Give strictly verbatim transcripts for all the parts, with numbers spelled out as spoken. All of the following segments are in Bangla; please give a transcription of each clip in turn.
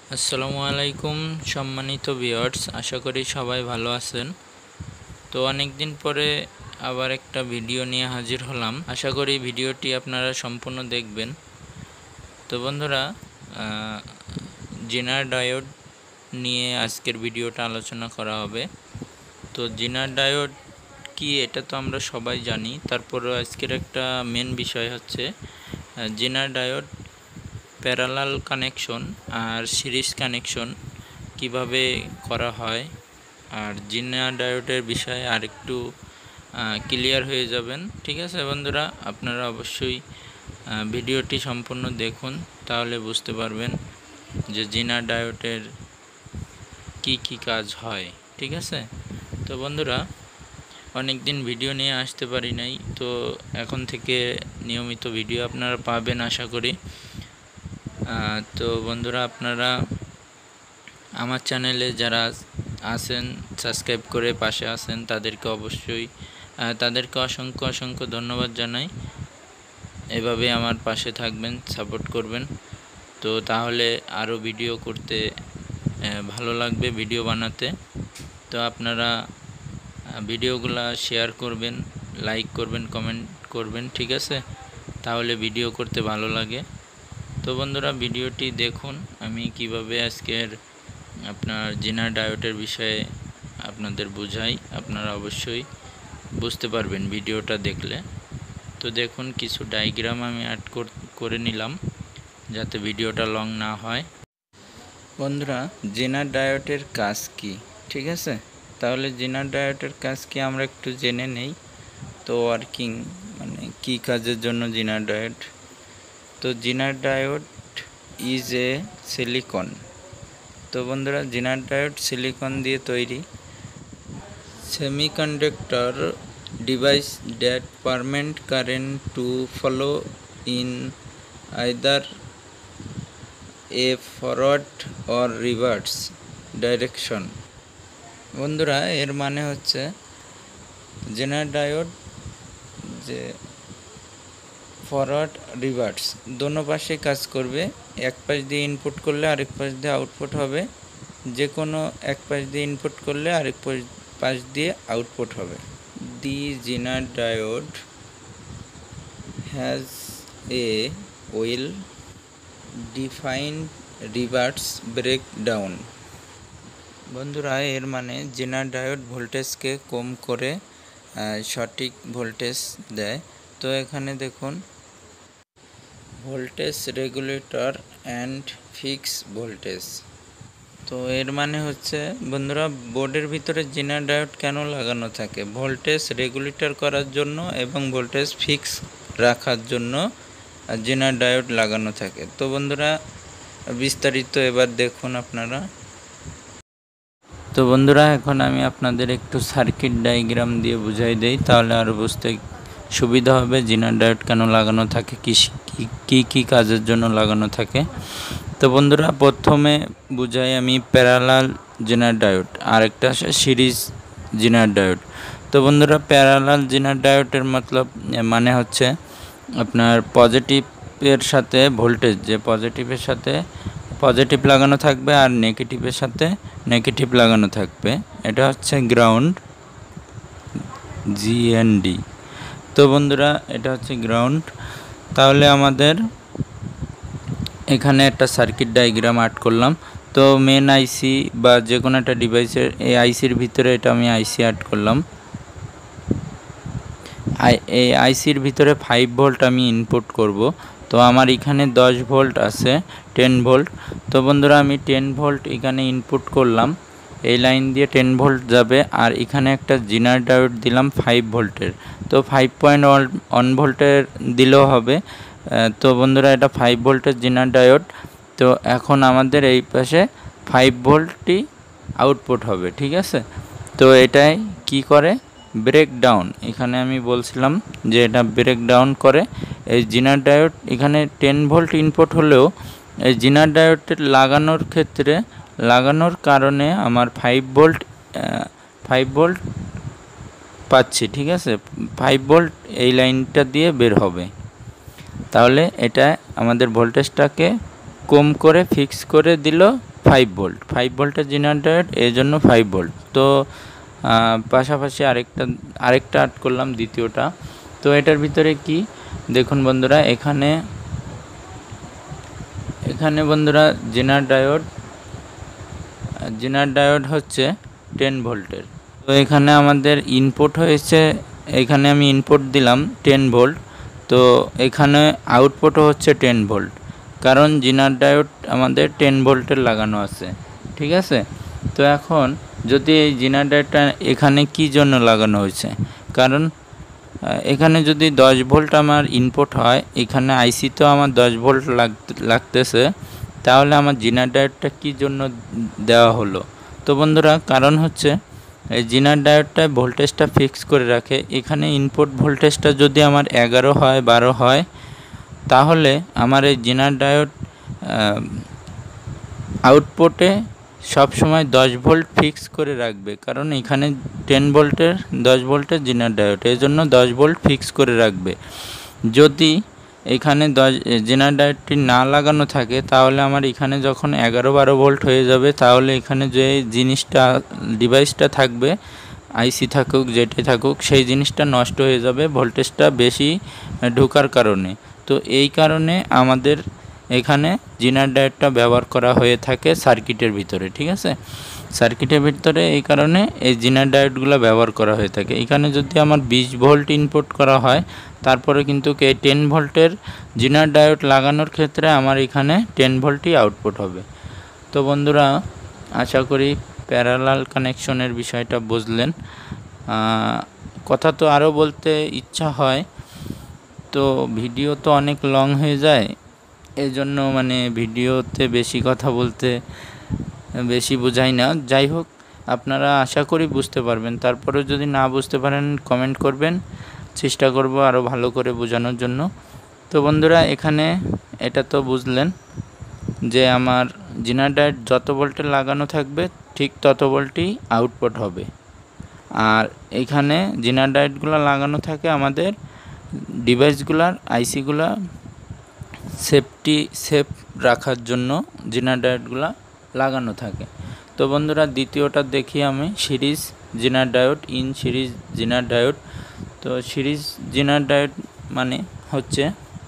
আসসালামু আলাইকুম সম্মানিত ভিউয়ার্স, আশা করি সবাই ভালো আছেন। তো অনেক দিন পরে আবার একটা ভিডিও নিয়ে হাজির হলাম। আশা করি ভিডিওটি আপনারা সম্পূর্ণ দেখবেন। তো বন্ধুরা, জেনার ডায়োড নিয়ে আজকের ভিডিওটা আলোচনা করা হবে। তো জেনার ডায়োড কি এটা তো আমরা সবাই জানি, তারপরেও আজকের একটা মেন বিষয় হচ্ছে জেনার ডায়োড প্যারালাল কানেকশন আর সিরিজ কানেকশন কিভাবে করা হয়, আর জেনার ডায়োডের বিষয়ে আরেকটু ক্লিয়ার হয়ে যাবেন। ঠিক আছে বন্ধুরা, আপনারা অবশ্যই ভিডিওটি সম্পূর্ণ দেখুন, তাহলে বুঝতে পারবেন যে জেনার ডায়োডের কি কি কাজ হয়। ঠিক আছে, তো বন্ধুরা অনেক দিন ভিডিও নিয়ে আসতে পারি নাই, তো এখন থেকে নিয়মিত ভিডিও আপনারা পাবেন আশা করি। তো বন্ধুরা, আপনারা আমার চ্যানেলে যারা আছেন সাবস্ক্রাইব করে পাশে আছেন তাদেরকে অবশ্যই তাদেরকে অসংখ্য অসংখ্য ধন্যবাদ জানাই। এভাবে আমার পাশে থাকবেন, সাপোর্ট করবেন, তো তাহলে আরও ভিডিও করতে ভালো লাগবে, ভিডিও বানাতে। তো আপনারা ভিডিওগুলো শেয়ার করবেন, লাইক করবেন, কমেন্ট করবেন। ঠিক আছে, তাহলে ভিডিও করতে ভালো লাগে। তো বন্ধুরা ভিডিওটি দেখুন, আমি কিভাবে আজকের আপনার জেনার ডায়োডের বিষয়ে আপনাদের বোঝাই, আপনারা অবশ্যই বুঝতে পারবেন ভিডিওটা দেখলে। তো দেখুন, কিছু ডায়াগ্রাম আমি অ্যাড করে নিলাম যাতে ভিডিওটা লং না হয়। বন্ধুরা, জেনার ডায়োডের কাজ কি? ঠিক আছে, তাহলে জেনার ডায়োডের কাজ কি আমরা একটু জেনে নেই। তো ওয়ার্কিং মানে কি কাজের জন্য জেনার ডায়োড। তো zener diode is a silicon. তো বন্ধুরা, জেনার ডায়োড সিলিকন দিয়ে তৈরি semiconductor device that permit current to flow in either a forward or reverse direction. বন্ধুরা, এর মানে হচ্ছে জেনার ডায়োড যে ফরওয়ার্ড রিভার্স দোনো পাশে কাজ করবে। এক পাশ দিয়ে ইনপুট করলে আরেক পাশ দিয়ে আউটপুট হবে, যে কোনো এক পাশ দিয়ে ইনপুট করলে আরেক পাশ দিয়ে আউটপুট হবে। The zener diode has a well defined reverse breakdown. বন্ধুরা, এর মানে জেনার ডায়োড ভোল্টেজকে কম করে সঠিক ভোল্টেজ দেয়। তো এখানে দেখুন, voltage regulator and fix voltage. তো এর মানে হচ্ছে বন্ধুরা, বোর্ডের ভিতরে জেনার ডায়োড কেন লাগানো থাকে? ভোল্টেজ রেগুলেটর করার জন্য এবং ভোল্টেজ ফিক্স রাখার জন্য জেনার ডায়োড লাগানো থাকে। তো বন্ধুরা বিস্তারিত এবার দেখুন আপনারা। তো বন্ধুরা, এখন আমি আপনাদের একটু সার্কিট ডায়াগ্রাম দিয়ে বুঝাই দেই, তাহলে আরও বুঝতে সুবিধা হবে জেনার ডায়োড কেন লাগানো থাকে, কী কী কী কাজের জন্য লাগানো থাকে। তো বন্ধুরা, প্রথমে বুঝাই আমি প্যারালাল জেনার ডায়োড, আরেকটা আছে সিরিজ জেনার ডায়োড। তো বন্ধুরা, প্যারালাল জেনার ডায়োডের মতলব মানে হচ্ছে আপনার পজিটিভের সাথে ভোল্টেজ, যে পজিটিভের সাথে পজিটিভ লাগানো থাকবে আর নেগেটিভের সাথে নেগেটিভ লাগানো থাকবে, এটা হচ্ছে গ্রাউন্ড, জিএনডি। তো বন্ধুরা, এটা হচ্ছে গ্রাউন্ড। তাহলে আমাদের এখানে একটা সার্কিট ডায়াগ্রাম আর্ট করলাম। তো মেন আইসি বা যে কোনো একটা ডিভাইসের এই আইসির ভিতরে এটা আমি আইসি আর্ট করলাম। এই আইসির ভিতরে ফাইভ ভোল্ট আমি ইনপুট করব। তো আমার এখানে দশ ভোল্ট আছে, টেন ভোল্ট। তো বন্ধুরা, আমি টেন ভোল্ট এখানে ইনপুট করলাম, এই লাইন দিয়ে টেন ভোল্ট যাবে। আর এখানে একটা জেনার ডায়োড দিলাম ফাইভ ভোল্টের। তো ফাইভ পয়েন্ট ওয়ান ভোল্টের দিলেও হবে। তো বন্ধুরা, এটা ফাইভ ভোল্টের জেনার ডায়োড। তো এখন আমাদের এই পাশে ফাইভ ভোল্টই আউটপুট হবে। ঠিক আছে, তো এটাই কি করে? ব্রেকডাউন। এখানে আমি বলছিলাম যে এটা ব্রেকডাউন করে। এই জেনার ডায়োড এখানে টেন ভোল্ট ইনপুট হলেও এই জেনার ডায়োডের লাগানোর ক্ষেত্রে লাগানোর কারণে আমার ফাইভ ভোল্ট ফাইভ ভোল্ট পাচ্ছি। ঠিক আছে, ফাইভ ভোল্ট এই লাইনটা দিয়ে বের হবে। তাহলে এটা আমাদের ভোল্টেজটাকে কম করে ফিক্স করে দিল ফাইভ ভোল্ট ফাইভ ভোল্টের জিনার ডায়োড, এই জন্য ফাইভ ভোল্ট। তো পাশাপাশি আরেকটা আরেকটা অ্যাড করলাম, দ্বিতীয়টা। তো এটার ভিতরে কি দেখুন বন্ধুরা, এখানে এখানে বন্ধুরা জিনার ডায়োড জিনার ডায়োড হচ্ছে টেন ভোল্টের। তো এখানে আমাদের ইনপুট হয়েছে, এখানে আমি ইনপুট দিলাম টেন ভোল্ট, তো এখানে আউটপুটও হচ্ছে টেন ভোল্ট, কারণ জিনার ডায়োড আমাদের টেন ভোল্টের লাগানো আছে, ঠিক আছে। তো এখন যদি এই জিনার ডায়োডটা এখানে কি জন্য লাগানো হয়েছে, কারণ এখানে যদি দশ ভোল্ট আমার ইনপুট হয়, এখানে আইসি তো আমার দশ ভোল্ট লাগতেছে, তাহলে আমার জিনার ডায়োডটা কী জন্য দেওয়া হলো। তো বন্ধুরা কারণ হচ্ছে এই জিনার ডায়োডটা ভোল্টেজটা ফিক্স করে রাখে। এখানে ইনপুট ভোল্টেজটা যদি আমার এগারো হয়, বারো হয়, তাহলে আমার এই জিনার ডায়োড আউটপুটে সব সময় দশ ভোল্ট ফিক্স করে রাখবে, কারণ এখানে টেন ভোল্টের দশ ভোল্টের জিনার ডায়োড, এই জন্য দশ ভোল্ট ফিক্স করে রাখবে। যদি এখানে দশ জিনার ডায়োডটি না লাগানো থাকে, তাহলে আমার এখানে যখন এগারো বারো ভোল্ট হয়ে যাবে, তাহলে এখানে যে জিনিসটা ডিভাইসটা থাকবে, আইসি থাকুক যেটাই থাকুক, সেই জিনিসটা নষ্ট হয়ে যাবে ভোল্টেজটা বেশি ঢোকার কারণে। তো এই কারণে আমাদের এখানে জিনার ডায়োডটা ব্যবহার করা হয়ে থাকে সার্কিটের ভিতরে, ঠিক আছে। সার্কিটের ভিতরে এই কারণে এই জিনার ডায়োডগুলো ব্যবহার করা হয়ে থাকে। এখানে যদি আমার বিশ ভোল্ট ইনপুট করা হয়, তারপরে কিন্তু এই টেন ভোল্টের জিনার ডায়োড লাগানোর ক্ষেত্রে আমার এখানে টেন ভোল্টই আউটপুট হবে। তো বন্ধুরা আশা করি প্যারালাল কানেকশনের বিষয়টা বুঝলেন। কথা তো আরও বলতে ইচ্ছা হয়, তো ভিডিও তো অনেক লং হয়ে যায়, এই জন্য মানে ভিডিওতে বেশি কথা বলতে বেশি বোঝাই না। যাই হোক, আপনারা আশা করি বুঝতে পারবেন। তারপরেও যদি না বুঝতে পারেন কমেন্ট করবেন, চেষ্টা করব আরও ভালো করে বোঝানোর জন্য। তো বন্ধুরা এখানে এটা তো বুঝলেন যে আমার জিনার ডায়োড যত ভোল্টে লাগানো থাকবে ঠিক তত ভোল্টই আউটপুট হবে। আর এখানে জিনার ডায়োডগুলো লাগানো থাকে আমাদের ডিভাইসগুলার আইসিগুলা সেফটি সেফ রাখার জন্য জিনার ডায়োডগুলা লাগানো থাকে। তো বন্ধুরা দ্বিতীয়টা দেখি আমি, series zener diode, in series zener diode. তো সিরিজ জিনার ডায়োড মানে হচ্ছে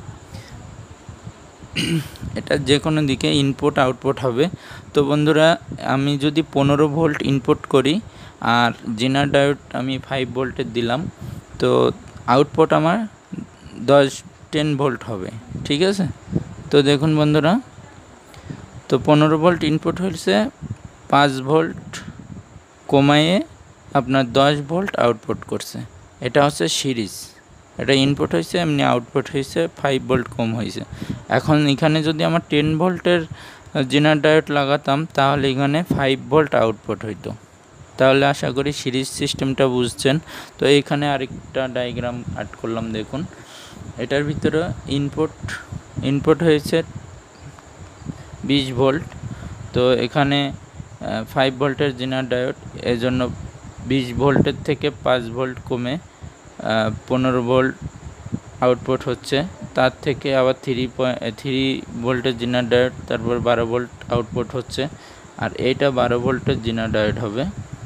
এটা যে কোনো দিকে ইনপুট আউটপুট হবে। তো বন্ধুরা আমি যদি পনেরো ভোল্ট ইনপুট করি আর জিনার ডায়োড আমি ফাইভ ভোল্টের দিলাম, তো আউটপুট আমার দশ টেন ভোল্ট হবে, ঠিক আছে। তো দেখুন বন্ধুরা, তো পনেরো ভোল্ট ইনপুট হয়েছে, পাঁচ ভোল্ট কমায়ে আপনার দশ ভোল্ট আউটপুট করছে, এটা হচ্ছে সিরিজ। এটা ইনপুট হয়েছে, এমনি আউটপুট হয়েছে, ফাইভ ভোল্ট কম হয়েছে। এখন এখানে যদি আমার টেন ভোল্টের জিনার ডায়োড লাগাতাম, তাহলে এখানে ফাইভ ভোল্ট আউটপুট হইতো। তাহলে আশা করি সিরিজ সিস্টেমটা বুঝছেন। তো এইখানে আরেকটা ডায়াগ্রাম অ্যাড করলাম, দেখুন এটার ভিতরে ইনপুট ইনপুট হয়েছে বিশ ভোল্ট। তো এখানে ফাইভ ভোল্টের জিনার ডায়োড, এই জন্য বিশ ভোল্টের থেকে পাঁচ ভোল্ট কমে পনেরো ভোল্ট আউটপুট হচ্ছে। তার থেকে আবার থ্রি থ্রি ভোল্টের জিনার ডায়োড, তারপর বারো ভোল্ট আউটপুট হচ্ছে। আর এইটা বারো ভোল্টের জিনার ডায়োড হবে,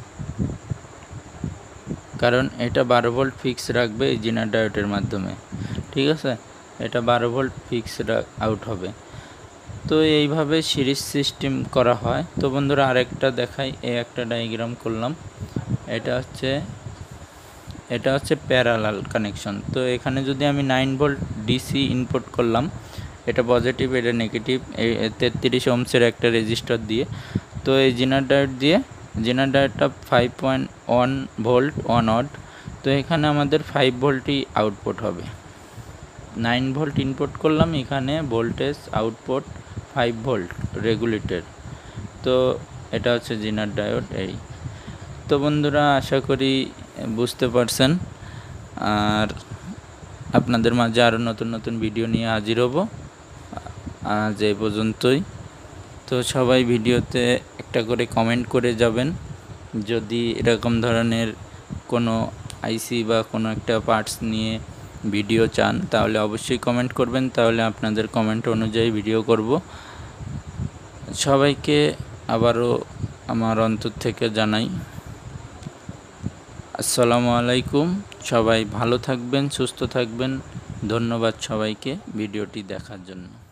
কারণ এটা বারো ভোল্ট ফিক্স রাখবে এই জিনার ডায়োডের মাধ্যমে, ঠিক আছে। এটা বারো ভোল্ট ফিক্স আউট হবে। তো এইভাবে সিরিজ সিস্টেম করা হয়। তো বন্ধুরা আরেকটা দেখাই, এই একটা ডায়াগ্রাম করলাম, এটা হচ্ছে এটা হচ্ছে প্যারালাল কানেকশন। তো এখানে যদি আমি নাইন ভোল্ট ডিসি ইনপুট করলাম, এটা পজিটিভ এটা নেগেটিভ, এই তেত্রিশ ওহমসের একটা রেজিস্টার দিয়ে, তো এই জিনার ডায়োড দিয়ে জিনার ডায়োডটা five point one volt one অড। তো এখানে আমাদের ফাইভ ভোল্টই আউটপুট হবে। নাইন ভোল্ট ইনপুট করলাম, এখানে voltage output five volt regulator. তো এটা হচ্ছে জিনার ডায়োড। এই তো বন্ধুরা আশা করি বুঝতে পারছেন, আর আপনাদের মাঝে আরও নতুন নতুন ভিডিও নিয়ে হাজির হব। আজ এই পর্যন্তই। তো সবাই ভিডিওতে একটা করে কমেন্ট করে যাবেন, যদি এরকম ধরনের কোনো আইসি বা কোনো একটা পার্টস নিয়ে ভিডিও চান, তাহলে অবশ্যই কমেন্ট করবেন, তাহলে আপনাদের কমেন্ট অনুযায়ী ভিডিও করব। সবাইকে আবারও আমার অন্তর থেকে জানাই আসসালামু আলাইকুম। সবাই ভালো থাকবেন, সুস্থ থাকবেন। ধন্যবাদ সবাইকে ভিডিওটি দেখার জন্য।